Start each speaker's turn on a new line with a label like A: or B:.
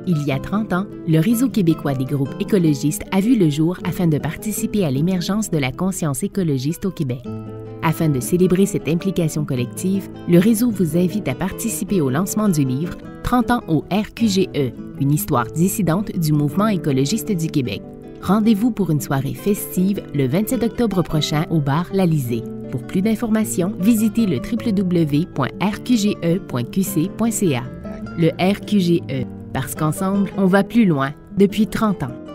A: Il y a 30 ans, le Réseau québécois des groupes écologistes a vu le jour afin de participer à l'émergence de la conscience écologiste au Québec. Afin de célébrer cette implication collective, le réseau vous invite à participer au lancement du livre « 30 ans au RQGE, une histoire dissidente du mouvement écologiste du Québec ». Rendez-vous pour une soirée festive le 27 octobre prochain au bar l'Alizé. Pour plus d'informations, visitez le www.rqge.qc.ca. Le RQGE, parce qu'ensemble, on va plus loin depuis 30 ans.